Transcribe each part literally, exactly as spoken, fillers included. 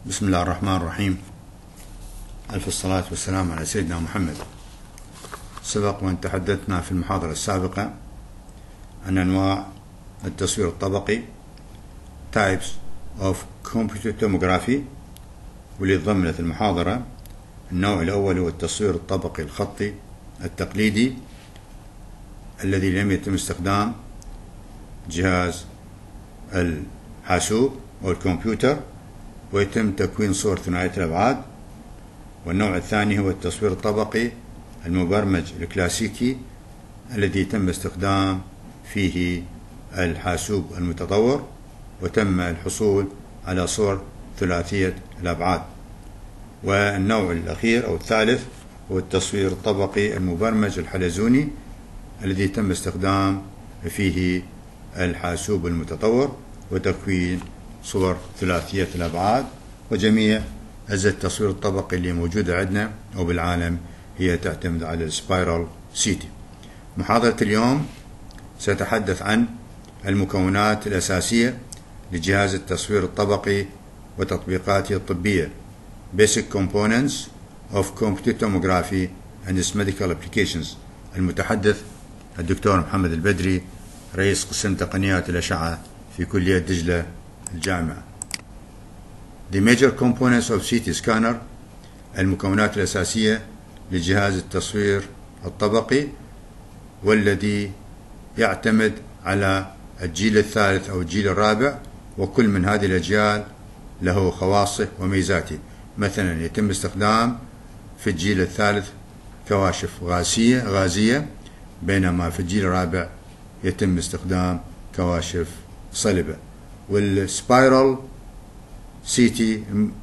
بسم الله الرحمن الرحيم. ألف الصلاة والسلام على سيدنا محمد. سبق وأن تحدثنا في المحاضرة السابقة عن أنواع التصوير الطبقي Types of Computer Tomography، واللي ضمنت المحاضرة النوع الأول هو التصوير الطبقي الخطي التقليدي الذي لم يتم استخدام جهاز الحاسوب أو الكمبيوتر ويتم تكوين صور ثنائية الأبعاد. والنوع الثاني هو التصوير الطبقي المبرمج الكلاسيكي الذي يتم استخدام فيه الحاسوب المتطور وتم الحصول على صور ثلاثية الأبعاد. والنوع الأخير أو الثالث هو التصوير الطبقي المبرمج الحلزوني الذي تم استخدام فيه الحاسوب المتطور وتكوين صور ثلاثية الأبعاد. وجميع أجهزة التصوير الطبقي اللي موجودة عندنا أو بالعالم هي تعتمد على السبايرال سي تي. محاضرة اليوم سأتحدث عن المكونات الأساسية لجهاز التصوير الطبقي وتطبيقاته الطبية Basic Components of Computer Tomography and its Medical Applications. المتحدث الدكتور محمد البدري، رئيس قسم تقنيات الأشعة في كلية دجلة الجامعة. The major components of سي تي scanner، المكونات الأساسية لجهاز التصوير الطبقي والذي يعتمد على الجيل الثالث أو الجيل الرابع، وكل من هذه الأجيال له خواصه وميزاته. مثلا يتم استخدام في الجيل الثالث كواشف غازية غازية بينما في الجيل الرابع يتم استخدام كواشف صلبة. والسبايرال سي تي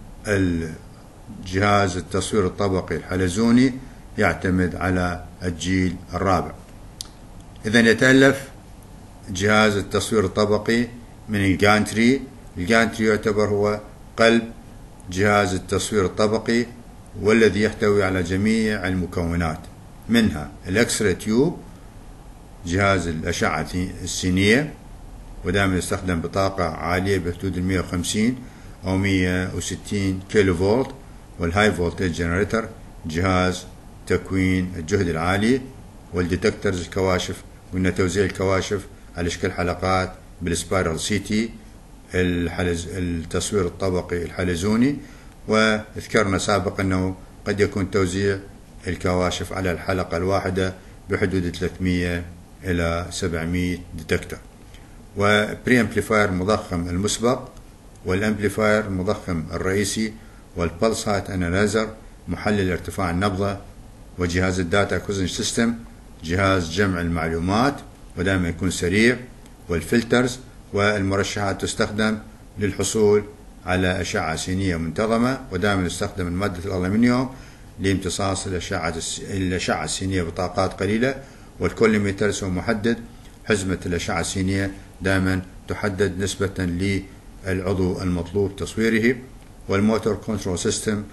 الجهاز التصوير الطبقي الحلزوني يعتمد على الجيل الرابع. إذا يتألف جهاز التصوير الطبقي من الجانتري. الجانتري يعتبر هو قلب جهاز التصوير الطبقي والذي يحتوي على جميع المكونات، منها الإكس راي تيوب جهاز الأشعة السينية، ودائما يستخدم بطاقة عالية بحدود مئة وخمسين أو مئة وستين كيلو فولت. والهاي فولتج جنريتر جهاز تكوين الجهد العالي. والديتكترز الكواشف، وإن توزيع الكواشف على شكل حلقات بالسبايرال سي تي الحلز التصوير الطبقي الحلزوني. وذكرنا سابقا أنه قد يكون توزيع الكواشف على الحلقة الواحدة بحدود ثلاثمئة إلى سبعمئة ديتكتر. وبري امبليفاير مضخم المسبق، والامبليفاير المضخم الرئيسي، والبلس هايت اناليزر محلل ارتفاع النبضة، وجهاز الداتا اكوزيشن سيستم جهاز جمع المعلومات ودائما يكون سريع. والفلترز والمرشحات تستخدم للحصول على أشعة سينية منتظمة، ودائما يستخدم المادة الألمنيوم لامتصاص الأشعة الأشعة السينية بطاقات قليلة. والكوليميترز هو محدد حزمة الأشعة السينية، دائما تحدد نسبة للعضو المطلوب تصويره. والموتور كنترول سيستم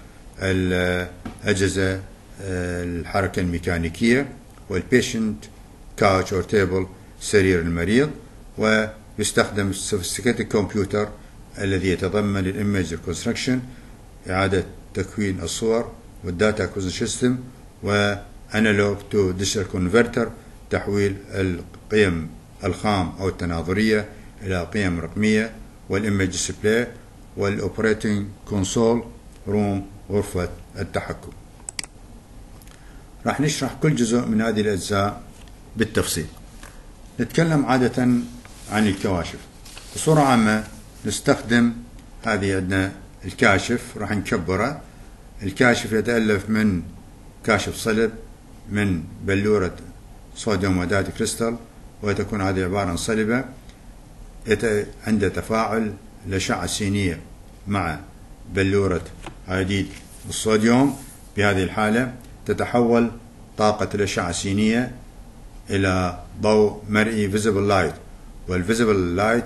الأجهزة الحركة الميكانيكية. والبيشنت كاوتش أو تيبل سرير المريض. ويستخدم السوفيستيكيتد كمبيوتر الذي يتضمن الإيميج ريكونستراكشن إعادة تكوين الصور، والداتا اكوزيشن سيستم، وانالوج تو ديجيتال كونفرتر تحويل القيم الخام أو التناظرية إلى قيم رقمية. والإيميج ديسبلاي. والأوبريتنج كونسول روم غرفة التحكم. راح نشرح كل جزء من هذه الأجزاء بالتفصيل. نتكلم عادة عن الكواشف بصورة عامة. نستخدم هذه عندنا الكاشف، راح نكبره. الكاشف يتألف من كاشف صلب من بلورة صوديوم ودات كريستال، وتكون هذه عبارة عن صلبة عند تفاعل الأشعة السينية مع بلورة حديد الصوديوم. بهذه الحالة تتحول طاقة الأشعة السينية إلى ضوء مرئي visible light. والفيزيبل لايت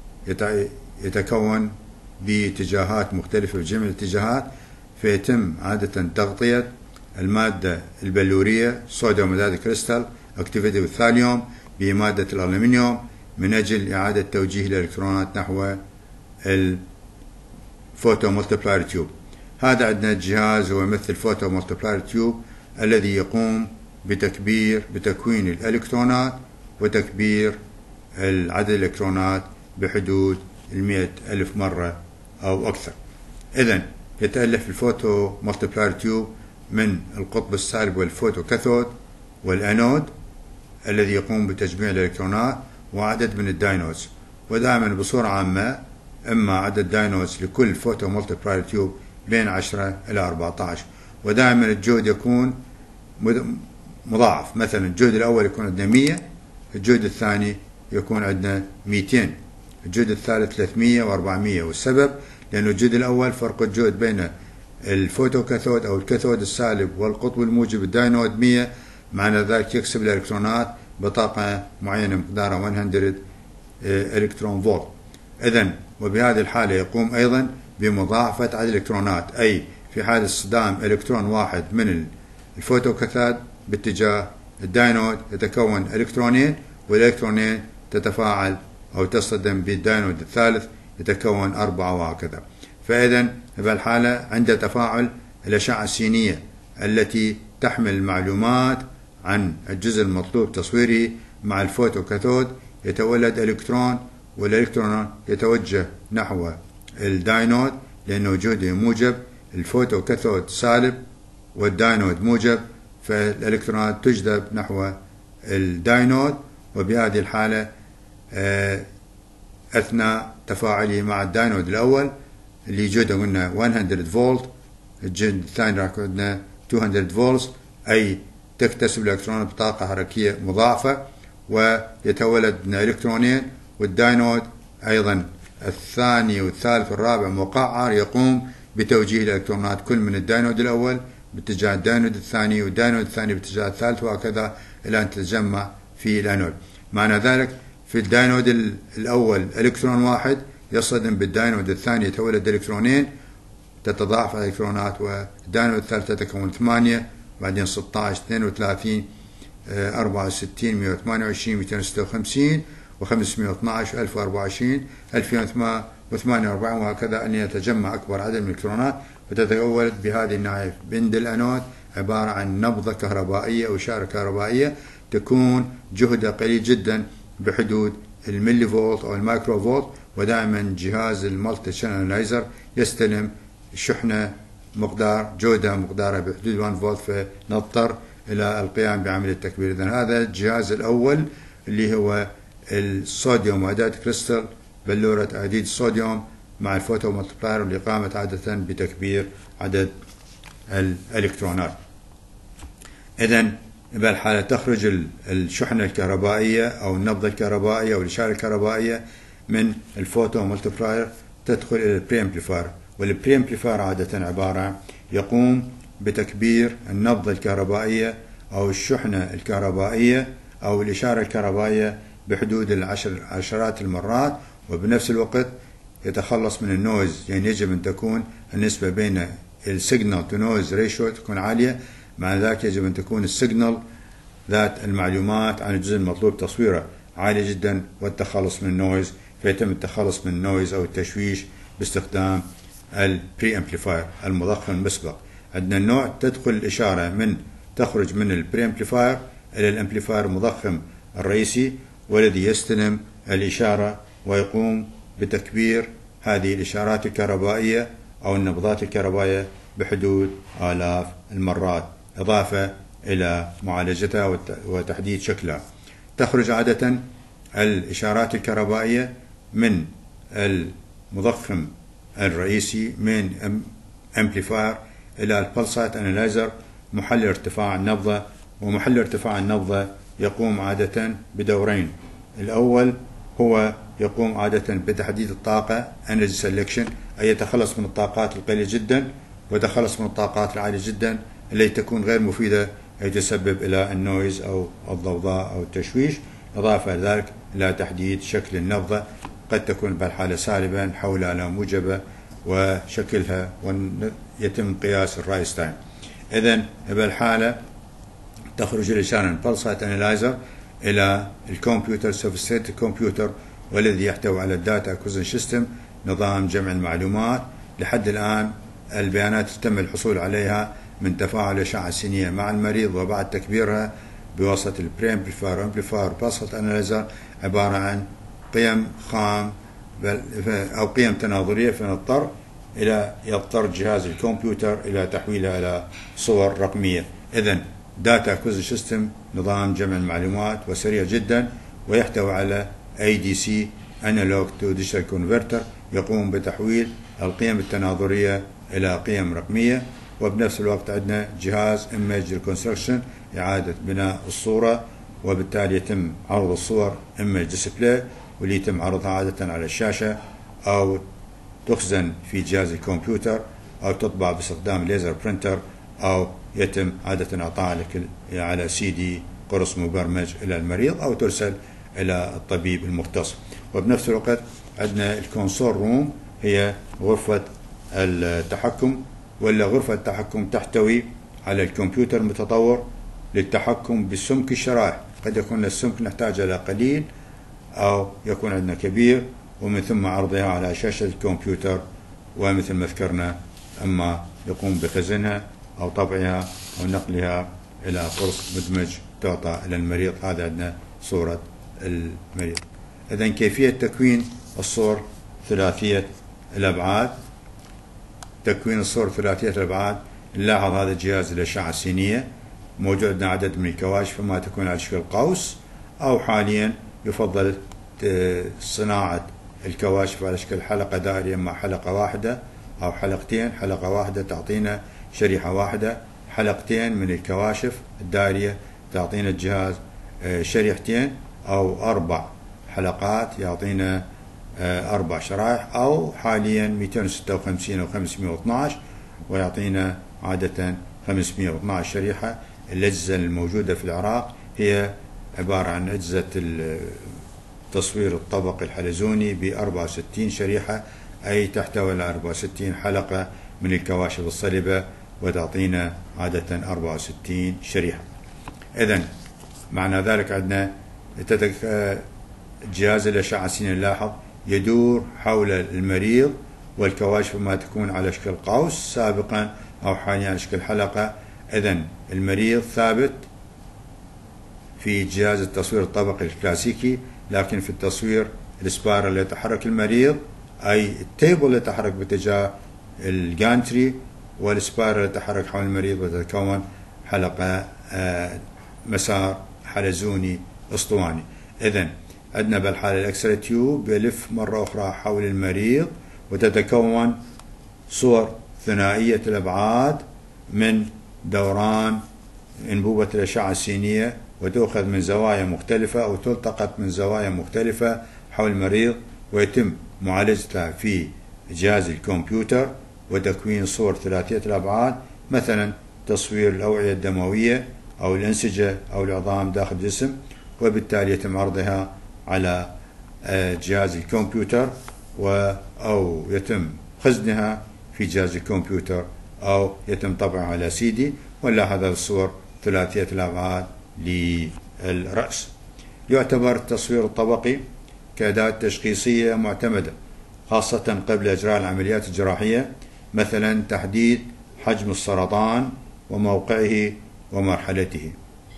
يتكون باتجاهات مختلفة في جميع الاتجاهات، فيتم عادة تغطية المادة البلورية صوديوم ودات كريستال اكتيفيتي والثاليوم بمادة الألمنيوم من أجل إعادة توجيه الإلكترونات نحو فوتو ملتبلاير تيوب. هذا عندنا جهاز هو مثل فوتو ملتبلاير تيوب الذي يقوم بتكبير بتكوين الإلكترونات وتكبير عدد الإلكترونات بحدود المئة ألف مرة أو أكثر. إذن يتألف الفوتو ملتبلاير تيوب من القطب السالب والفوتو كاثود والأنود الذي يقوم بتجميع الإلكترونات وعدد من الداينودز، ودائما بصورة عامة إما عدد داينودز لكل فوتو ملتبلاير تيوب بين عشرة إلى أربعة عشر، ودائما الجهد يكون مضاعف. مثلا الجهد الأول يكون عندنا مئة، الجهد الثاني يكون عندنا مئتين، الجهد الثالث ثلاثمئة وأربعمئة. والسبب لأنه الجهد الأول فرق الجهد بين الفوتو كاثود أو الكاثود السالب والقطب الموجب الداينود مئة، معنى ذلك يكسب الإلكترونات بطاقة معينة مقدارها مئة إلكترون فولت. إذن وبهذه الحالة يقوم أيضا بمضاعفة عدد الإلكترونات، أي في حال اصطدام إلكترون واحد من الفوتو كاثود باتجاه الداينود يتكون إلكترونين، والإلكترونين تتفاعل أو تصطدم بالداينود الثالث يتكون أربعة وهكذا. فإذا بهالحالة عند تفاعل الأشعة السينية التي تحمل المعلومات عن الجزء المطلوب تصويره مع الفوتو كاثود يتولد إلكترون، والإلكترون يتوجه نحو الداينود لأنه جهده موجب، الفوتو كاثود سالب والداينود موجب، فالإلكترونات تجذب نحو الداينود. وبهذه الحالة أثناء تفاعله مع الداينود الأول اللي جهده قلنا مئة فولت، الجهد الثاني راح عندنا مئتين فولت، أي تكتسب الإلكترون بطاقة حركية مضاعفة ويتولد إلكترونين، والداينود أيضا الثاني والثالث والرابع مقعر يقوم بتوجيه الإلكترونات كل من الداينود الأول باتجاه الداينود الثاني والداينود الثاني باتجاه الثالث وهكذا إلى أن تتجمع في الأنود. معنى ذلك في الداينود الأول إلكترون واحد يصطدم بالداينود الثاني يتولد إلكترونين، تتضاعف الإلكترونات، والداينود الثالث تتكون ثمانية، بعدين ستة عشر، اثنين وثلاثين، أربعة وستين، مئة وثمانية وعشرين، مئتين وستة وخمسين، وخمسمئة واثني عشر، ألف وأربعة وعشرين، ألفين وثمانية وأربعين، وهكذا أن يتجمع أكبر عدد من الإلكترونات وتتولد بهذه الناحية بند الأنود عبارة عن نبضة كهربائية أو إشارة كهربائية تكون جهدها قليل جدا بحدود الملي فولت أو المايكرو فولت، ودائما جهاز المالتي شانل انالايزر يستلم شحنة مقدار جهدها مقدارها بحدود واحد فولت، فنضطر إلى القيام بعملية التكبير. إذن هذا الجهاز الأول اللي هو الصوديوم وأداة كريستال بلورة أديد الصوديوم مع الفوتو ملتبلاير اللي قامت عادة بتكبير عدد الإلكترونات. إذن بهالحالة تخرج الشحنة الكهربائية أو النبضة الكهربائية أو الإشارة الكهربائية من الفوتو ملتبلاير تدخل إلى البري امبليفاير، والبري امبليفاير عادة عبارة يقوم بتكبير النبضة الكهربائية أو الشحنة الكهربائية أو الإشارة الكهربائية بحدود العشر عشرات المرات، وبنفس الوقت يتخلص من النويز. يعني يجب أن تكون النسبة بين السيجنال تو نويز ريشيو تكون عالية، مع ذلك يجب أن تكون السيجنال ذات المعلومات عن الجزء المطلوب تصويره عالية جدا والتخلص من النويز، فيتم التخلص من النويز أو التشويش باستخدام البري امبليفاير المضخم المسبق. عندنا النوع تدخل الإشارة من تخرج من البري امبليفاير إلى الامبليفاير المضخم الرئيسي، والذي يستلم الإشارة ويقوم بتكبير هذه الإشارات الكهربائية أو النبضات الكهربائية بحدود آلاف المرات، إضافة إلى معالجتها وتحديد شكلها. تخرج عادة الإشارات الكهربائية من المضخم الرئيسي من امبليفاير إلى البلسات انالايزر محل ارتفاع النبضة، ومحل ارتفاع النبضة يقوم عادة بدورين. الأول هو يقوم عادة بتحديد الطاقة energy selection، أي يتخلص من الطاقات القليلة جدا ويتخلص من الطاقات العالية جدا التي تكون غير مفيدة أي تسبب إلى النويز أو الضوضاء أو التشويش، إضافة ذلك إلى تحديد شكل النبضة، قد تكون بالحالة سالبا حولها إلى موجبة وشكلها ويتم قياس الرايس تايم. إذن بالحالة تخرج الإشارة من pulsate analyzer إلى الكمبيوتر sophisticated كمبيوتر، والذي يحتوي على الداتا acquisition system نظام جمع المعلومات لحد الآن البيانات تم الحصول عليها من تفاعل الأشعة السينية مع المريض وبعد تكبيرها بواسطة البري امبليفاير امبليفاير باسكت اناليزر عبارة عن قيم خام أو قيم تناظرية، فنضطر إلى يضطر جهاز الكمبيوتر إلى تحويلها إلى صور رقمية. إذن داتا اكوزيشن سيستم نظام جمع المعلومات وسريع جدا، ويحتوي على إيه دي سي Analog to Digital Converter يقوم بتحويل القيم التناظرية إلى قيم رقمية. وبنفس الوقت عندنا جهاز Image Reconstruction إعادة بناء الصورة، وبالتالي يتم عرض الصور Image Display واللي يتم عرضها عادة على الشاشة أو تخزن في جهاز الكمبيوتر أو تطبع باستخدام ليزر برينتر أو يتم عادة إعطائها على سي دي قرص مبرمج إلى المريض أو ترسل إلى الطبيب المختص. وبنفس الوقت عندنا الكونسول روم هي غرفة التحكم، ولا غرفة التحكم تحتوي على الكمبيوتر المتطور للتحكم بسمك الشرائح. قد يكون السمك نحتاج إلى قليل أو يكون عندنا كبير، ومن ثم عرضها على شاشة الكمبيوتر، ومثل ما ذكرنا أما يقوم بخزنها أو طبعها أو نقلها إلى قرص مدمج تعطى إلى المريض. هذا عندنا صورة المريض. إذن كيفية تكوين الصور ثلاثية الأبعاد. تكوين الصور ثلاثية الأبعاد، نلاحظ هذا الجهاز الأشعة السينية موجود عندنا عدد من الكواشف ما تكون على شكل قوس، أو حاليا يفضل صناعة الكواشف على شكل حلقة دائرية مع حلقة واحدة أو حلقتين. حلقة واحدة تعطينا شريحة واحدة، حلقتين من الكواشف الدائرية تعطينا الجهاز شريحتين، أو أربع حلقات يعطينا أربع شرائح، أو حاليا مئتين وستة وخمسين أو خمسمئة واثناعش ويعطينا عادة خمسمئة واثناعش شريحة. الأجهزة الموجودة في العراق هي عبارة عن أجهزة التصوير الطبقي الحلزوني ب أربعة وستين شريحة، أي تحتوي على أربعة وستين حلقة من الكواشف الصلبة وتعطينا عادة أربعة وستين شريحة. إذن معنى ذلك عندنا جهاز الأشعة السينية نلاحظ يدور حول المريض، والكواشف ما تكون على شكل قوس سابقا أو حاليا على شكل حلقة. إذن المريض ثابت في جهاز التصوير الطبقي الكلاسيكي، لكن في التصوير السبايرال اللي يتحرك المريض، أي التيبل اللي يتحرك باتجاه الجانتري، والسبايرال اللي يتحرك حول المريض وتتكون حلقة مسار حلزوني اسطواني. إذن عندنا بالحالة الأكسرة تيوب بيلف مرة أخرى حول المريض وتتكون صور ثنائية الأبعاد من دوران أنبوبة الأشعة السينية، وتؤخذ من زوايا مختلفة أو تلتقط من زوايا مختلفة حول المريض، ويتم معالجتها في جهاز الكمبيوتر وتكوين صور ثلاثية الأبعاد، مثلا تصوير الأوعية الدموية أو الأنسجة أو العظام داخل الجسم، وبالتالي يتم عرضها على جهاز الكمبيوتر أو يتم خزنها في جهاز الكمبيوتر أو يتم طبعها على سي دي. ونلاحظ هذه الصور ثلاثية الأبعاد للرأس. يعتبر التصوير الطبقي كأداة تشخيصية معتمدة، خاصة قبل إجراء العمليات الجراحية، مثلا تحديد حجم السرطان وموقعه ومرحلته.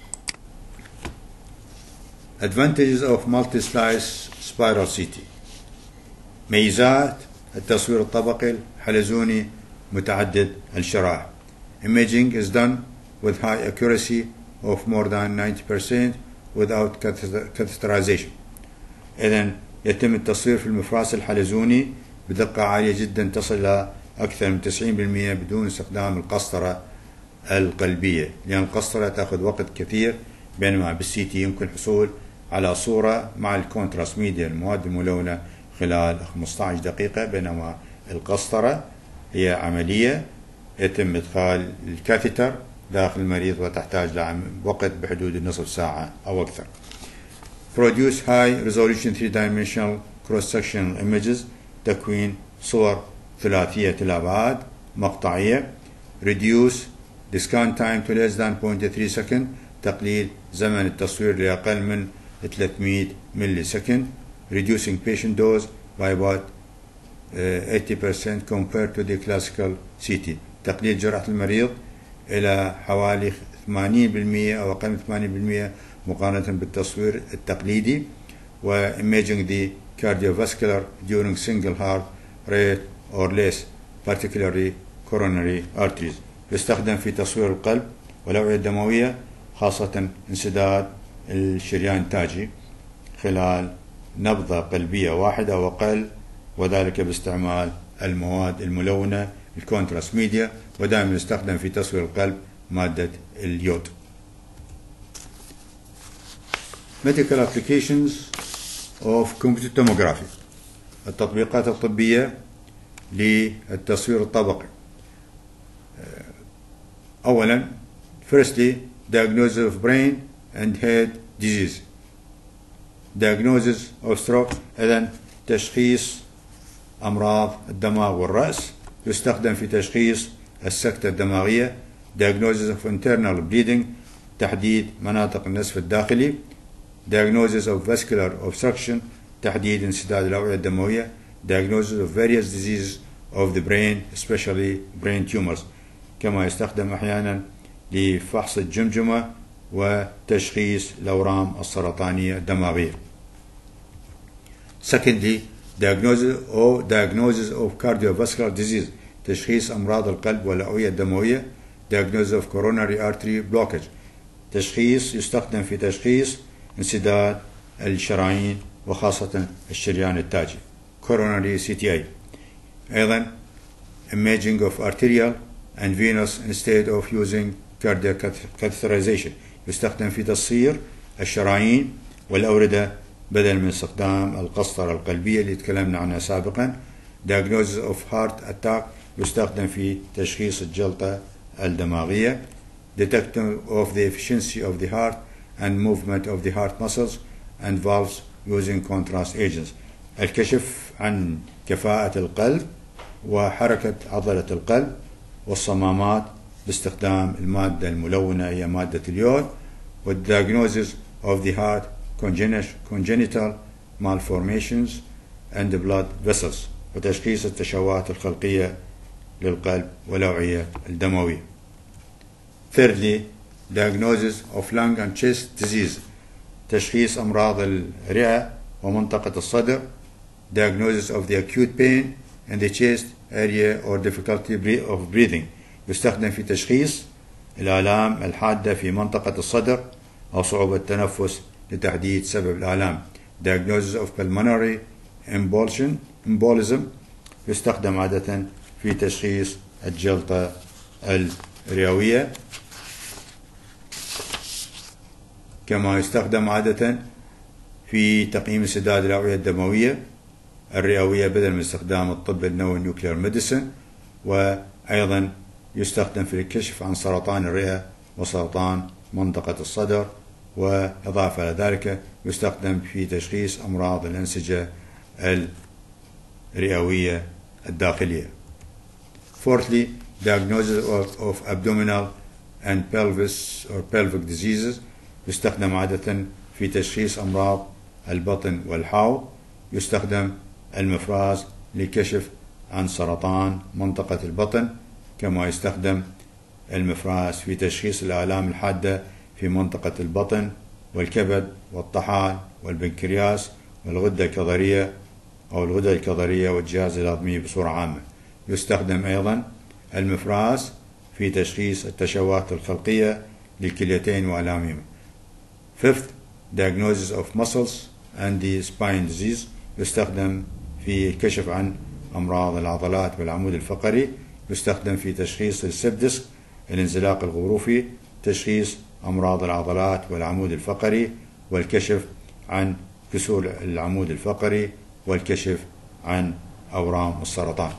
Advantages of multi-slice spiral سي تي. ميزات التصوير الطبقي الحلزوني متعدد الشرائح. Imaging is done with high accuracy of more than ninety percent without catheterization. إذن يتم التصوير في المفراس الحلزوني بدقة عالية جدا تصل إلى أكثر من تسعين بالمئة بدون استخدام القسطرة القلبية، لأن القسطرة تأخذ وقت كثير، بينما بالسي تي يمكن الحصول على صورة مع الكونتراست ميديا المواد الملونة خلال خمسة عشر دقيقة، بينما القسطرة هي عملية يتم إدخال الكاثيتر داخل المريض وتحتاج لوقت بحدود النصف ساعة أو أكثر. Produce high resolution three dimensional cross sectional images. تكوين صور ثلاثية الأبعاد مقطعية. Reduce the scan time to less than zero point three second. تقليل زمن التصوير لأقل من ثلاثمئة ملي سكند. Reducing patient dose by about ثمانين بالمئة compared to the classical سي تي. تقليل جرعة المريض إلى حوالي ثمانين بالمئة أو أقل من ثمانين بالمئة مقارنة بالتصوير التقليدي. و imaging the cardiovascular during single heart rate or less, particularly coronary arteries. يستخدم في تصوير القلب والأوعية الدموية، خاصة انسداد الشريان التاجي خلال نبضة قلبية واحدة أو أقل، وذلك باستعمال المواد الملونة الكونتراست ميديا. ودائما يستخدم في تصوير القلب مادة اليود. Medical applications of computed tomography. التطبيقات الطبية للتصوير الطبقي. أولا firstly diagnosis of brain and head disease. diagnosis of stroke، إذن تشخيص أمراض الدماغ والرأس، يستخدم في تشخيص السكتة الدماغية. diagnosis of internal bleeding، تحديد مناطق النسف الداخلي. diagnosis of vascular obstruction، تحديد انسداد الأوعية الدموية. diagnosis of various diseases of the brain especially brain tumors، كما يستخدم أحيانا لفحص الجمجمة وتشخيص الأورام السرطانية الدماغية. secondly diagnosis or diagnosis of cardiovascular disease، تشخيص أمراض القلب والأوعية الدموية. diagnosis of coronary artery blockage، تشخيص يستخدم في تشخيص انسداد الشرايين وخاصة الشريان التاجي coronary سي تي إيه. أيضا imaging of arterial and venous instead of using cardiac catheterization، يستخدم في تصوير الشرايين والأوردة بدل من استخدام القسطرة القلبية اللي تكلمنا عنها سابقا. diagnosis of heart attack، يستخدم في تشخيص الجلطة الدماغية. detection of the efficiency of the heart and movement of the heart muscles and valves using contrast agents، الكشف عن كفاءة القلب وحركة عضلة القلب والصمامات باستخدام المادة الملونة هي مادة اليود. والdiagnosis of the heart congenital malformations and the blood vessels، وتشخيص التشوهات الخلقية للقلب والأوعية الدموية. thirdly diagnosis of lung and chest disease، تشخيص أمراض الرئة ومنطقة الصدر. diagnosis of the acute pain in the chest area or difficulty of breathing، يستخدم في تشخيص الآلام الحادة في منطقة الصدر أو صعوبة التنفس لتحديد سبب الآلام. diagnosis of pulmonary embolism embolism، يستخدم عادة في تشخيص الجلطة الرئوية، كما يستخدم عادة في تقييم انسداد الأوعية الدموية الرئوية بدل من استخدام الطب النووي نيوكلير ميديسن. وأيضا يستخدم في الكشف عن سرطان الرئة وسرطان منطقة الصدر، وإضافة إلى ذلك يستخدم في تشخيص أمراض الأنسجة الرئوية الداخلية. fourthly diagnosis of, of abdominal and pelvis or pelvic diseases، يستخدم عادة في تشخيص أمراض البطن والحوض. يستخدم المفراز لكشف عن سرطان منطقة البطن، كما يستخدم المفراز في تشخيص الآلام الحادة في منطقة البطن والكبد والطحال والبنكرياس والغدة الكظرية أو الغدة الكظرية والجهاز الهضمي بصورة عامة. يستخدم أيضا المفراز في تشخيص التشوهات الخلقية للكليتين وألامهما. fifth diagnosis of muscles and the spine disease، يستخدم في الكشف عن أمراض العضلات والعمود الفقري. يستخدم في تشخيص السبدسك الانزلاق الغضروفي، تشخيص أمراض العضلات والعمود الفقري، والكشف عن كسور العمود الفقري، والكشف عن أورام السرطان.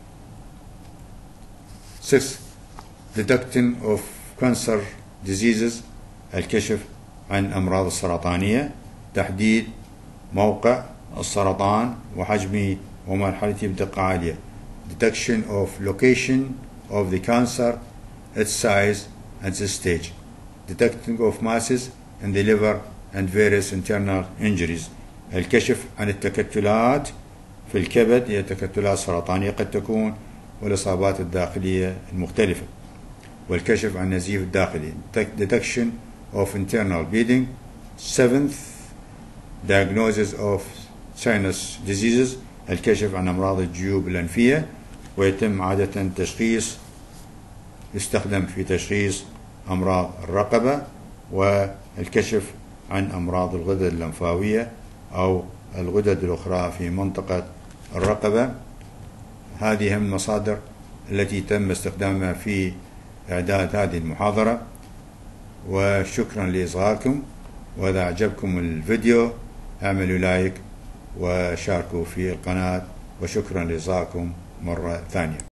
six detecting of cancer diseases، الكشف عن أمراض السرطانية، تحديد موقع السرطان وحجمه ومرحلته بدقة عالية. detection of location of the cancer, its size and its stage. detecting of masses in the liver and various internal injuries، الكشف عن التكتلات في الكبد هي تكتلات سرطانية قد تكون، والإصابات الداخلية المختلفة، والكشف عن النزيف الداخلي detection of internal bleeding. seventh diagnosis of sinus diseases الكشف عن أمراض الجيوب الأنفية، ويتم عادة تشخيص يستخدم في تشخيص أمراض الرقبة والكشف عن أمراض الغدد اللمفاوية أو الغدد الأخرى في منطقة الرقبة. هذه هم المصادر التي تم استخدامها في إعداد هذه المحاضرة، وشكرا لإصغائكم. وإذا أعجبكم الفيديو اعملوا لايك وشاركوا في القناة، وشكرا لإصغائكم مرة ثانية.